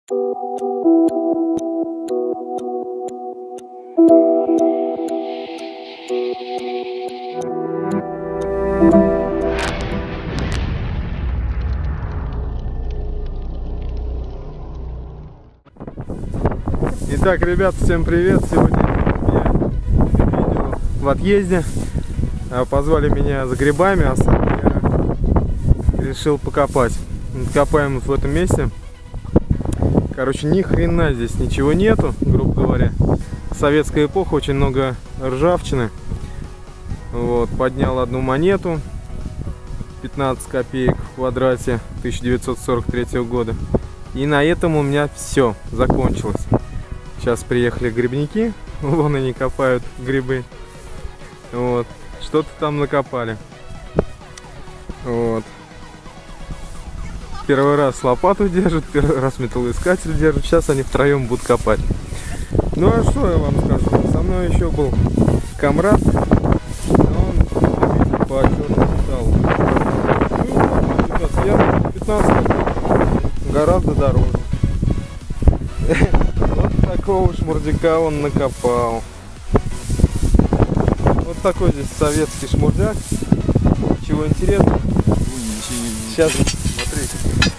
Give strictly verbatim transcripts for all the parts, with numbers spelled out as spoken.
Итак, ребят, всем привет! Сегодня я видео в отъезде. Позвали меня за грибами, а сам я решил покопать. Копаем в этом месте. Короче, ни хрена здесь ничего нету, грубо говоря. Советская эпоха, очень много ржавчины. Вот, поднял одну монету, пятнадцать копеек в квадрате, тысяча девятьсот сорок третьего года. И на этом у меня все закончилось. Сейчас приехали грибники, вон они копают грибы. Вот, что-то там накопали. Вот. Первый раз лопату держат, первый раз металлоискатель держат. Сейчас они втроем будут копать. Ну а что я вам скажу? Со мной еще был комрад. Он по черному металлу. Ну, ребят, я пятнадцать гораздо дороже. Вот такого шмурдяка он накопал. Вот такой здесь советский шмурдяк. Чего интересного? Сейчас смотрите.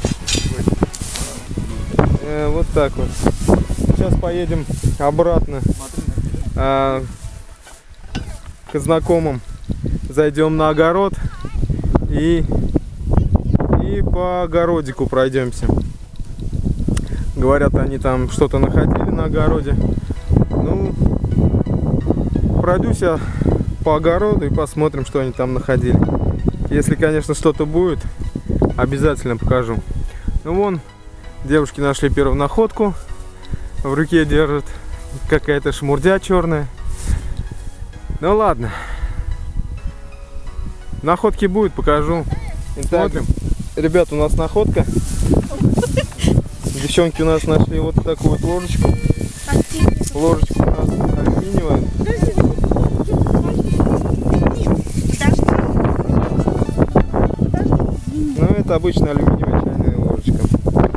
Э, вот так вот. Сейчас поедем обратно а, к знакомым. Зайдем на огород и, и по огородику пройдемся. Говорят, они там что-то находили на огороде. Ну, пройдусь я по огороду и посмотрим, что они там находили. Если, конечно, что-то будет, обязательно покажу. Ну, вон, девушки нашли первую находку. В руке держат какая-то шмурдя черная. Ну, ладно. Находки будет, покажу. Итак, смотрим. Ребят, у нас находка. Девчонки у нас нашли вот такую вот ложечку. Ложечка у нас алюминиевая. Ну, это обычная алюминиевая чайная ложечка.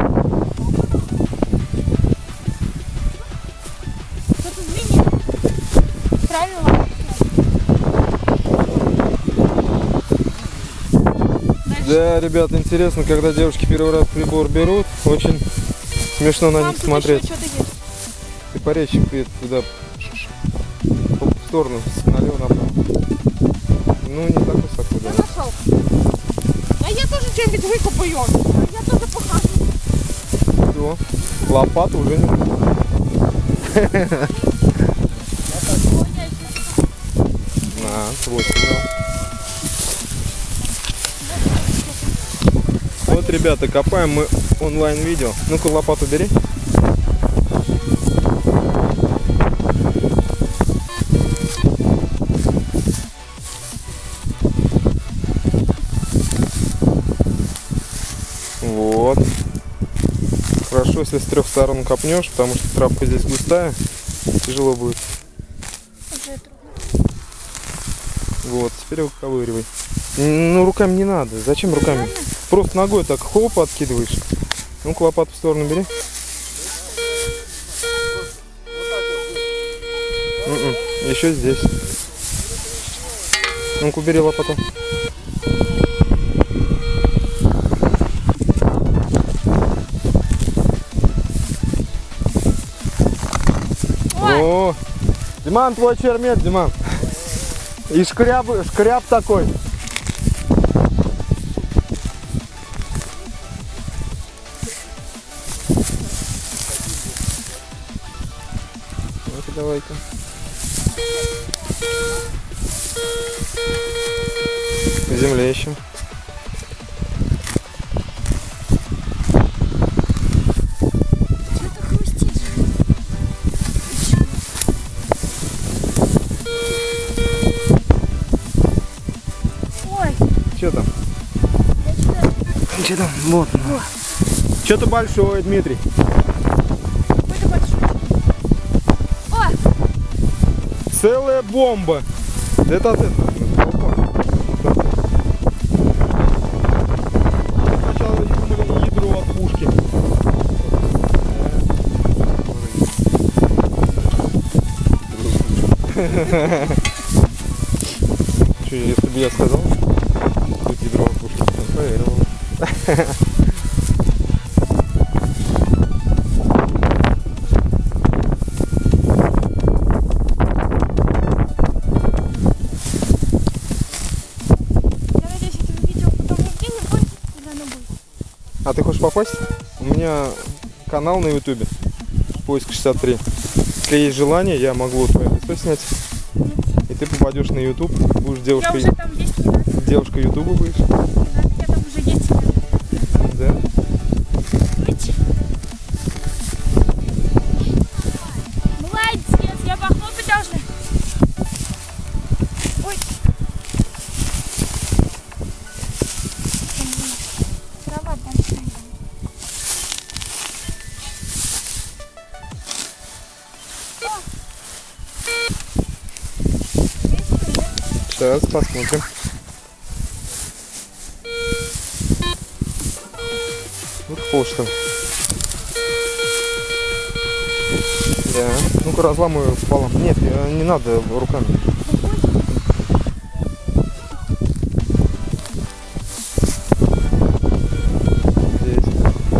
Да, ребят, интересно, когда девушки первый раз прибор берут, очень смешно на них смотреть. Ты поречи туда, в сторону, налево, направо. Ну, не так высоко, да. А я тоже что-нибудь выкопаю. А я тоже похожу. Все, лопату уже не нужно. На, свой сигнал. Вот, ребята, копаем мы онлайн-видео. Ну-ка, лопату бери. Вот. Хорошо, если с трех сторон копнешь, потому что травка здесь густая, тяжело будет. Вот, теперь выковыривай. Ну, руками не надо. Зачем руками? Просто ногой так хоп, откидываешь. Ну-ка, лопату в сторону бери. М-м, еще здесь. Ну-ка, убери лопату. О, Диман, твой чермет, Диман. И шкряб, шкряб такой. Ну-ка, давай-ка. В земле еще. Что там? Что там? Вот. Что-то большое, Дмитрий. Какой-то большой. О! Целая бомба. Это от этого. Сначала думали ядро от пушки. Что, если бы я сказал, тут ядро кушать, он поверил. А ты хочешь попасть? У меня канал на ютубе Поиск шестьдесят три. Если есть желание, я могу твое лицо снять. И ты попадешь на ютуб. Будешь девушкой. Я уже там есть, не надо. Девушка ютуба будешь. Не надо, я там уже есть. Да? Молодец, я похлопать должна. Ой. Трава большая. Сейчас посмотрим. Вот пол что ли? Да. Ну-ка разламываю пополам. Нет, не надо руками. Здесь.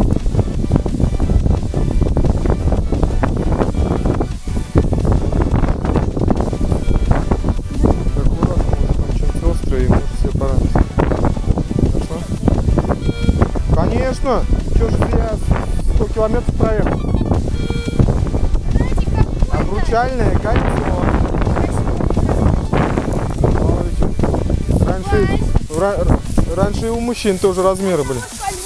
Конечно! Чё ж я сто километров проехал? Обручальное кольцо. Раньше, ра, раньше и у мужчин тоже размеры были.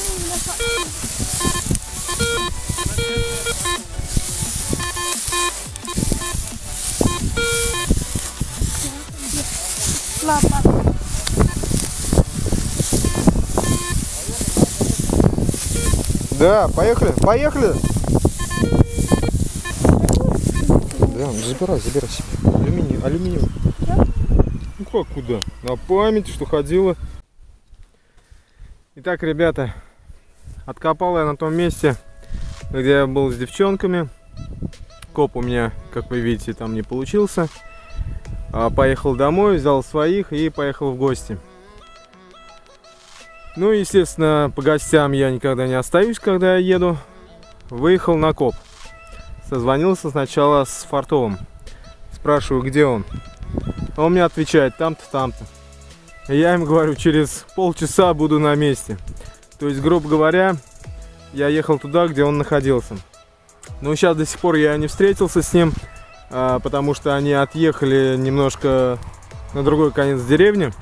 Ладно. Да, поехали, поехали. Да, забирай, забирай себе. Алюминий, алюминиевый. Ну как куда? На память, что ходила. Итак, ребята, откопал я на том месте, где я был с девчонками. Коп у меня, как вы видите, там не получился. Поехал домой, взял своих и поехал в гости. Ну, естественно, по гостям я никогда не остаюсь, когда я еду. Выехал на коп. Созвонился сначала с Фартовым. Спрашиваю, где он. Он мне отвечает, там-то, там-то. Я им говорю, через полчаса буду на месте. То есть, грубо говоря, я ехал туда, где он находился. Но сейчас до сих пор я не встретился с ним, потому что они отъехали немножко на другой конец деревни.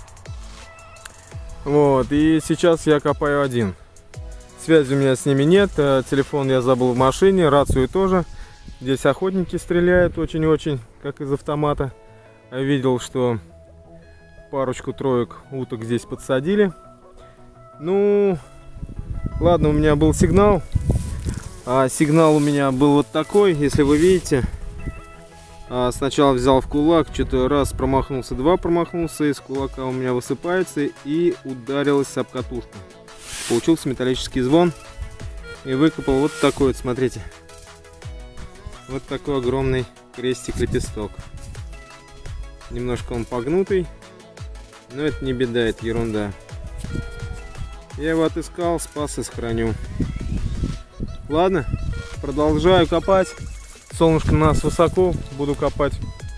Вот, и сейчас я копаю один. Связи у меня с ними нет, телефон я забыл в машине, рацию тоже. Здесь охотники стреляют очень-очень, как из автомата. Я видел, что парочку-троек уток здесь подсадили. Ну, ладно, у меня был сигнал. А сигнал у меня был вот такой, если вы видите. А сначала взял в кулак, что-то раз промахнулся, два промахнулся, из кулака у меня высыпается и ударилась об катушку. Получился металлический звон и выкопал вот такой вот, смотрите. Вот такой огромный крестик-лепесток. Немножко он погнутый, но это не беда, это ерунда. Я его отыскал, спас и сохраню. Ладно, продолжаю копать. Солнышко у нас высоко, буду копать,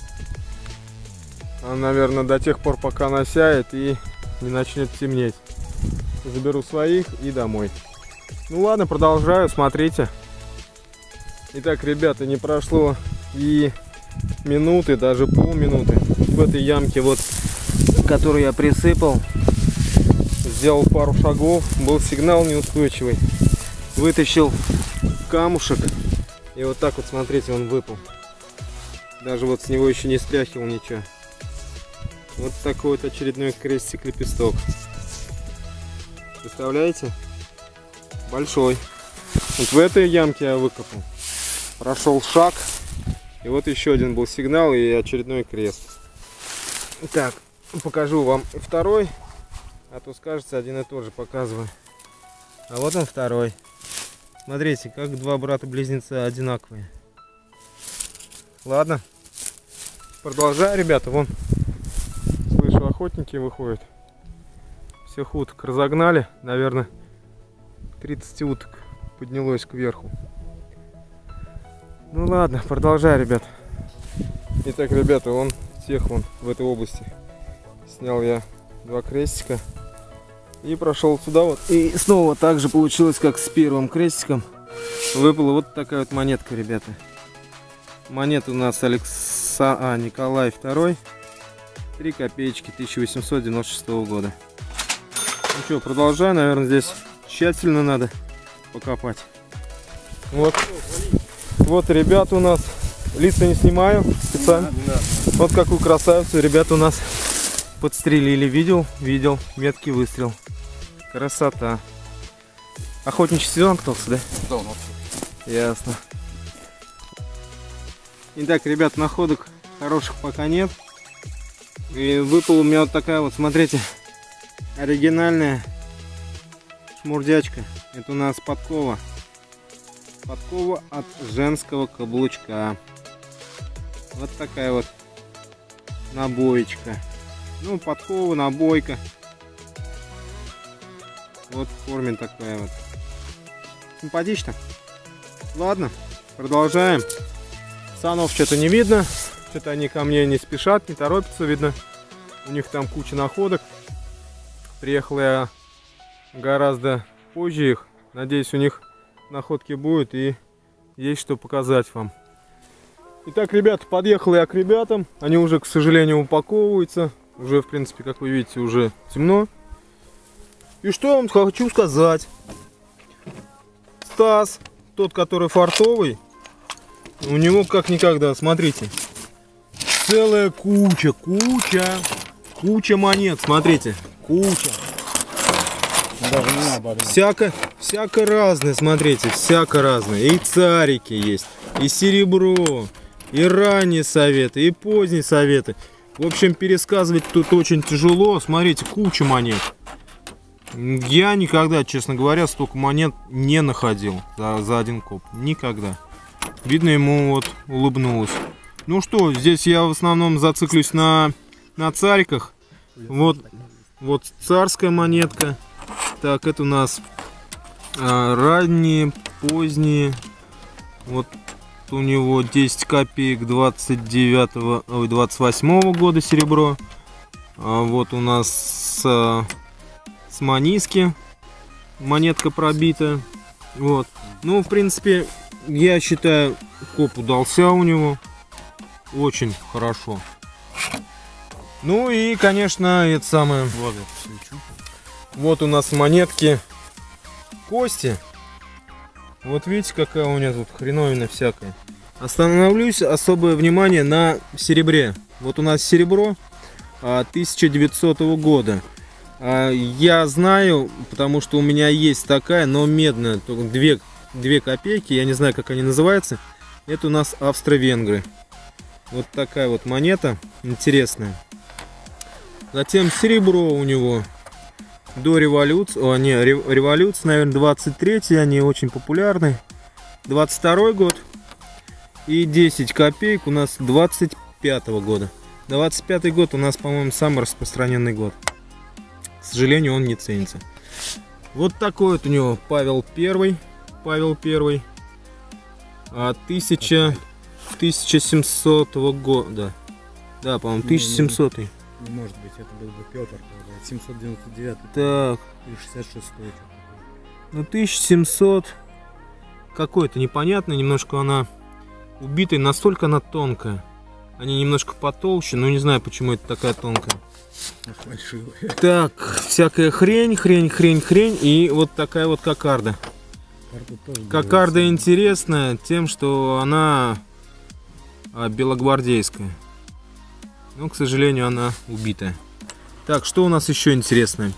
а, наверное, до тех пор, пока она сяет и не начнет темнеть. Заберу своих и домой. Ну ладно, продолжаю, смотрите. Итак, ребята, не прошло и минуты, даже полминуты. В этой ямке, вот, которую я присыпал, сделал пару шагов, был сигнал неустойчивый. Вытащил камушек. И вот так вот, смотрите, он выпал. Даже вот с него еще не стряхивал ничего. Вот такой вот очередной крестик-лепесток. Представляете? Большой. Вот в этой ямке я выкопал. Прошел шаг. И вот еще один был сигнал и очередной крест. Так, покажу вам второй. А то скажется, один и тот же показываю. А вот он второй. Смотрите, как два брата-близнеца одинаковые. Ладно, продолжаю, ребята. Вон, слышу, охотники выходят. Всех уток разогнали. Наверное, тридцать уток поднялось кверху. Ну ладно, продолжай, ребят. Итак, ребята, вон всех вон в этой области снял я два крестика и прошел сюда вот. И снова так же получилось, как с первым крестиком. Выпала вот такая вот монетка, ребята. Монета у нас Алекса... а, Николай второй. три копеечки тысяча восемьсот девяносто шестого года. Ну что, продолжаю. Наверное, здесь тщательно надо покопать. Вот. Вот, ребята, у нас лица не снимаю специально. Да, да. Вот какую красавицу ребята у нас подстрелили. Видел? Видел. Меткий выстрел. Красота. Охотничий сезон кто-то, да? Да, у нас. Ясно. Итак, ребят, находок хороших пока нет. И выпала у меня вот такая вот, смотрите, оригинальная шмурдячка. Это у нас подкова. Подкова от женского каблучка. Вот такая вот набоечка. Ну, подкова, набойка. Вот в форме такая вот. Симпатично. Ладно, продолжаем. Санов что-то не видно. Что-то они ко мне не спешат, не торопятся, видно. У них там куча находок. Приехал я гораздо позже их. Надеюсь, у них находки будет и есть что показать вам. Итак, ребята, подъехал я к ребятам. Они уже, к сожалению, упаковываются. Уже, в принципе, как вы видите, уже темно. И что я вам хочу сказать. Стас, тот, который фартовый, у него как никогда, смотрите. Целая куча, куча, куча монет, смотрите. Куча. Всяко, всяко разное, смотрите, всяко разное. И царики есть, и серебро, и ранние советы, и поздние советы. В общем, пересказывать тут очень тяжело. Смотрите, куча монет. Я никогда, честно говоря, столько монет не находил за, за один коп. Никогда. Видно, ему вот улыбнулось. Ну что, здесь я в основном зациклюсь на, на цариках. Вот, вот царская монетка. Так, это у нас а, ранние, поздние. Вот у него десять копеек двадцать девятого, ой, двадцать восьмого года серебро. А вот у нас а, с маниски монетка пробита. Вот. Ну, в принципе, я считаю, коп удался у него. Очень хорошо. Ну и, конечно, это самое. Вот у нас монетки кости. Вот видите, какая у меня тут хреновина всякая. Остановлюсь особое внимание на серебре. Вот у нас серебро тысяча девятисотого года. Я знаю, потому что у меня есть такая, но медная, только две, две копейки. Я не знаю, как они называются. Это у нас австро-венгры. Вот такая вот монета интересная. Затем серебро у него до революции, о, не, революция, наверное, двадцать третий, они очень популярны. двадцать второй год. И десять копеек у нас двадцать пятого года. двадцать пятый год у нас, по-моему, самый распространенный год. К сожалению, он не ценится. Вот такой вот у него Павел Первый. Павел Первый. А тысяча семисотого года. Да, по-моему, тысяча семисотый. Не может быть, это был бы Петр, семьсот девяносто девятый. Так. Или шестьдесят шестой. Ну, тысяча семьсот. Какой-то непонятный, немножко она убитая, настолько она тонкая. Они немножко потолще, но не знаю, почему это такая тонкая. Так, всякая хрень, хрень, хрень, хрень. И вот такая вот кокарда. Кокарда интересная тем, что она белогвардейская. Но, к сожалению, она убитая. Так, что у нас еще интересное?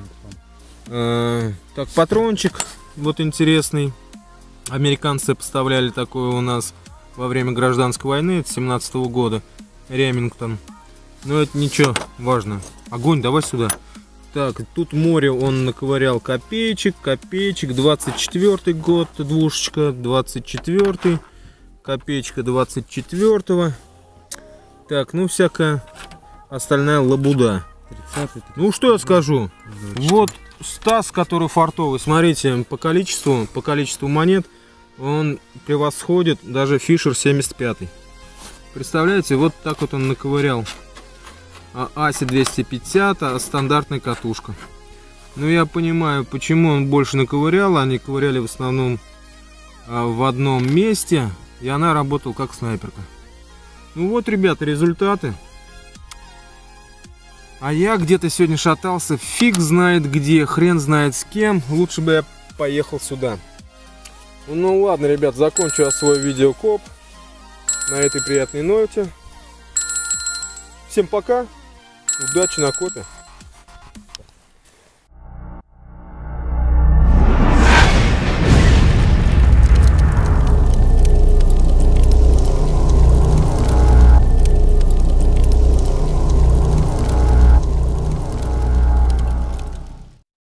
Э, так, патрончик вот интересный. Американцы поставляли такое у нас во время гражданской войны семнадцатого года. Ремингтон. Но это ничего, важно. Огонь, давай сюда. Так, тут море он наковырял копеечек, копеечек. двадцать четвёртый год, двушечка, двадцать четвёртый. Копеечка двадцать четвёртого. Так, ну всякая остальная лабуда. тридцатый, Ну что я скажу? Вот Стас, который фартовый, смотрите, по количеству, по количеству монет он превосходит даже Фишер семьдесят пятый. Представляете, вот так вот он наковырял. А Аси двести пятьдесят, а стандартная катушка. Ну я понимаю, почему он больше наковырял. Они ковыряли в основном а, в одном месте, и она работала как снайперка. Ну вот, ребята, результаты. А я где-то сегодня шатался, фиг знает где, хрен знает с кем. Лучше бы я поехал сюда. Ну ладно, ребят, закончу я свой видеокоп на этой приятной ноте. Всем пока, удачи на копе.